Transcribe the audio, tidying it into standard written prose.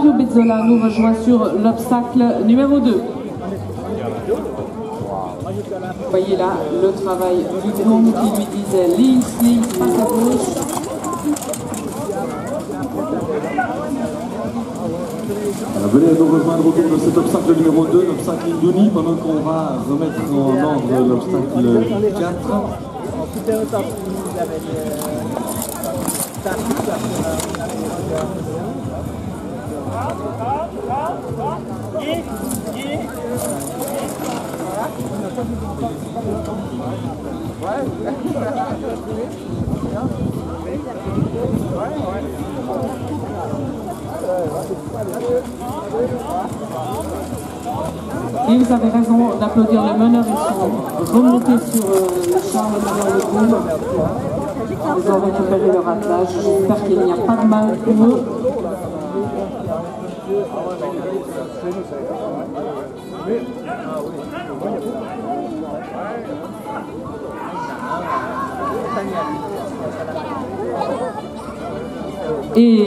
Mario Bezzola nous rejoint sur l'obstacle numéro 2. Vous voyez là le travail du groom qui lui disait links, passe à gauche. Venez nous rejoindre autour de cet obstacle numéro 2, l'obstacle Indonie, pendant qu'on va remettre en ordre l'obstacle 4. Et vous avez raison d'applaudir le meneur et son remonté sur le char, le meneur de groom. Ils ont récupéré leur attelage. J'espère qu'il n'y a pas de mal pour eux. Et